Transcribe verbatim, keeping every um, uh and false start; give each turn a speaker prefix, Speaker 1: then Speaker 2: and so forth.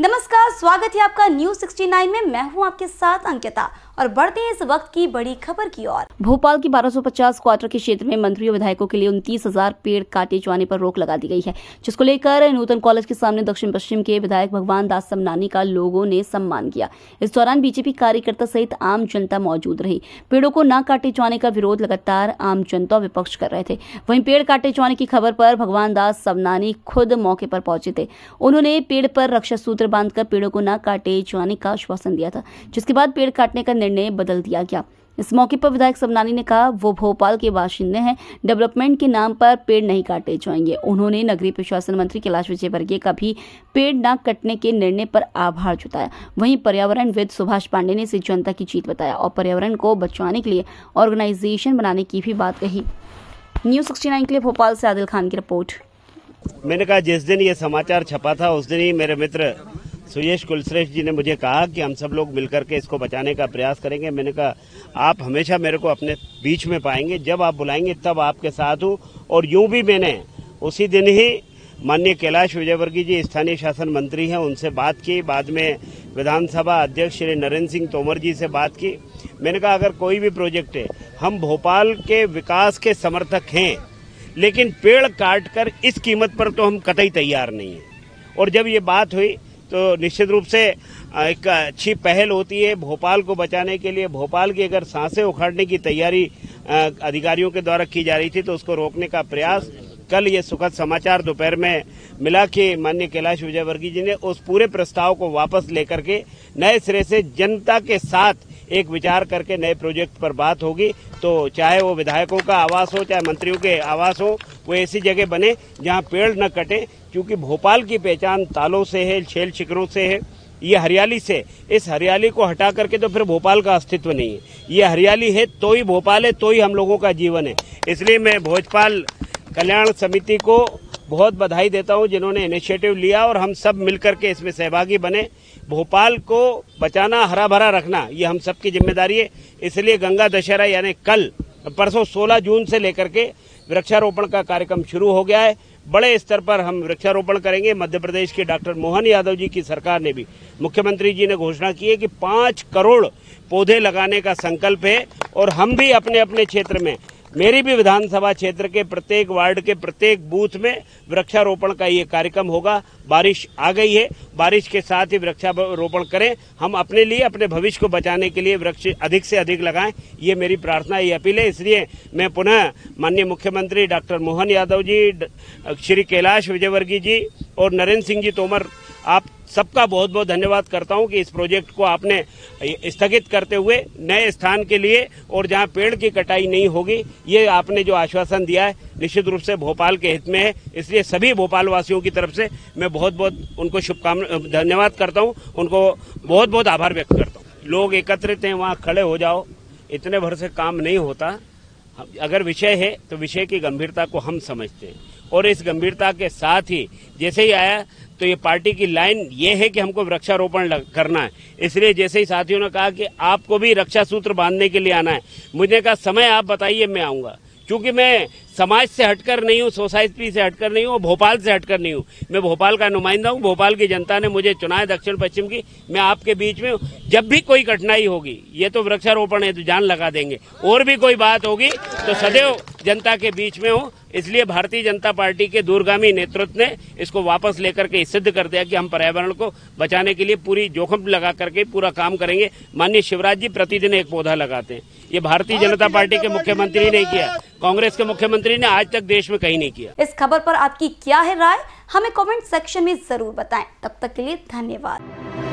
Speaker 1: नमस्कार, स्वागत है आपका न्यूज सिक्सटी नाइन में। मैं हूं आपके साथ अंकिता और बढ़ते हैं इस वक्त की बड़ी खबर की ओर। भोपाल की बारह सौ पचास क्वार्टर के क्षेत्र में मंत्रियों विधायकों के लिए उनतीस हजार पेड़ काटे जाने पर रोक लगा दी गई है, जिसको लेकर नूतन कॉलेज के सामने दक्षिण पश्चिम के विधायक भगवान दास समनानी का लोगों ने सम्मान किया। इस दौरान बीजेपी कार्यकर्ता सहित आम जनता मौजूद रही। पेड़ों को न काटे जाने का विरोध लगातार आम जनता विपक्ष कर रहे थे। वहीं पेड़ काटे जाने की खबर पर भगवान दास समनानी खुद मौके पर पहुंचे थे। उन्होंने पेड़ पर रक्षा सूत्र बांधकर पेड़ों को न काटे जाने का आश्वासन दिया था, जिसके बाद पेड़ काटने का निर्णय बदल दिया गया। इस मौके पर विधायक समनानी ने कहा, वो भोपाल के बाशिंदे हैं, डेवलपमेंट के नाम पर पेड़ नहीं काटे जाएंगे। उन्होंने नगरीय प्रशासन मंत्री कैलाश विजयवर्गीय का भी पेड़ न कटने के निर्णय पर आभार जताया। वहीं पर्यावरणविद सुभाष पांडे ने इसे जनता की जीत बताया और पर्यावरण को बचाने के लिए ऑर्गेनाइजेशन बनाने की भी बात कही। न्यूज सिक्सटी नाइन के लिए भोपाल से आदिल खान की रिपोर्ट।
Speaker 2: मैंने कहा, जिस दिन ये समाचार छपा था उस दिन ही मेरे मित्र सुयश कुलश्रेष्ठ जी ने मुझे कहा कि हम सब लोग मिलकर के इसको बचाने का प्रयास करेंगे। मैंने कहा, आप हमेशा मेरे को अपने बीच में पाएंगे, जब आप बुलाएंगे तब आपके साथ हूँ। और यूं भी मैंने उसी दिन ही माननीय कैलाश विजयवर्गीय जी स्थानीय शासन मंत्री हैं, उनसे बात की। बाद में विधानसभा अध्यक्ष श्री नरेंद्र सिंह तोमर जी से बात की। मैंने कहा, अगर कोई भी प्रोजेक्ट है, हम भोपाल के विकास के समर्थक हैं, लेकिन पेड़ काट कर इस कीमत पर तो हम कतई तैयार नहीं हैं। और जब ये बात हुई तो निश्चित रूप से एक अच्छी पहल होती है भोपाल को बचाने के लिए। भोपाल की अगर सांसें उखाड़ने की तैयारी अधिकारियों के द्वारा की जा रही थी तो उसको रोकने का प्रयास, कल ये सुखद समाचार दोपहर में मिला कि माननीय कैलाश विजयवर्गीय जी ने उस पूरे प्रस्ताव को वापस लेकर के नए सिरे से जनता के साथ एक विचार करके नए प्रोजेक्ट पर बात होगी। तो चाहे वो विधायकों का आवास हो, चाहे मंत्रियों के आवास हो, वो ऐसी जगह बने जहां पेड़ न कटे, क्योंकि भोपाल की पहचान तालों से है, छेल शिखरों से है, ये हरियाली से। इस हरियाली को हटा करके तो फिर भोपाल का अस्तित्व नहीं है। ये हरियाली है तो ही भोपाल है, तो ही हम लोगों का जीवन है। इसलिए मैं भोपाल कल्याण समिति को बहुत बधाई देता हूं, जिन्होंने इनिशिएटिव लिया और हम सब मिलकर के इसमें सहभागी बने। भोपाल को बचाना, हरा भरा रखना, ये हम सबकी जिम्मेदारी है। इसलिए गंगा दशहरा यानी कल परसों सोलह जून से लेकर के वृक्षारोपण का कार्यक्रम शुरू हो गया है। बड़े स्तर पर हम वृक्षारोपण करेंगे। मध्य प्रदेश के डॉक्टर मोहन यादव जी की सरकार ने भी, मुख्यमंत्री जी ने घोषणा की है कि पाँच करोड़ पौधे लगाने का संकल्प है। और हम भी अपने अपने क्षेत्र में, मेरी भी विधानसभा क्षेत्र के प्रत्येक वार्ड के प्रत्येक बूथ में वृक्षारोपण का ये कार्यक्रम होगा। बारिश आ गई है, बारिश के साथ ही वृक्षारोपण करें। हम अपने लिए, अपने भविष्य को बचाने के लिए वृक्ष अधिक से अधिक लगाएं, ये मेरी प्रार्थना, ये अपील है। इसलिए मैं पुनः माननीय मुख्यमंत्री डॉक्टर मोहन यादव जी, श्री कैलाश विजयवर्गीय जी और नरेंद्र सिंह जी तोमर, आप सबका बहुत बहुत धन्यवाद करता हूं कि इस प्रोजेक्ट को आपने स्थगित करते हुए नए स्थान के लिए और जहां पेड़ की कटाई नहीं होगी, ये आपने जो आश्वासन दिया है निश्चित रूप से भोपाल के हित में है। इसलिए सभी भोपाल वासियों की तरफ से मैं बहुत बहुत उनको शुभकामना धन्यवाद करता हूं, उनको बहुत बहुत आभार व्यक्त करता हूं। लोग एकत्रित हैं, वहाँ खड़े हो जाओ, इतने भर से काम नहीं होता। अगर विषय है तो विषय की गंभीरता को हम समझते हैं और इस गंभीरता के साथ ही जैसे ही आया तो ये पार्टी की लाइन ये है कि हमको वृक्षारोपण करना है। इसलिए जैसे ही साथियों ने कहा कि आपको भी रक्षा सूत्र बांधने के लिए आना है, मुझे कहा समय आप बताइए, मैं आऊँगा। क्योंकि मैं समाज से हटकर नहीं हूँ, सोसाइटी से हटकर नहीं हूँ, भोपाल से हटकर नहीं हूँ। मैं भोपाल का नुमाइंदा हूँ, भोपाल की जनता ने मुझे चुना है दक्षिण पश्चिम की। मैं आपके बीच में हूँ। जब भी कोई कठिनाई होगी, ये तो वृक्षारोपण है तो जान लगा देंगे, और भी कोई बात होगी तो सदैव जनता के बीच में हूँ। इसलिए भारतीय जनता पार्टी के दूरगामी नेतृत्व ने इसको वापस लेकर के सिद्ध कर दिया कि हम पर्यावरण को बचाने के लिए पूरी जोखिम लगा करके पूरा काम करेंगे। माननीय शिवराज जी प्रतिदिन एक पौधा लगाते हैं। ये भारतीय जनता पार्टी के मुख्यमंत्री ने किया, कांग्रेस के मुख्यमंत्री ने आज तक देश में कहीं नहीं किया।
Speaker 1: इस खबर पर आपकी क्या है राय, हमें कमेंट सेक्शन में जरूर बताएं। तब तक के लिए धन्यवाद।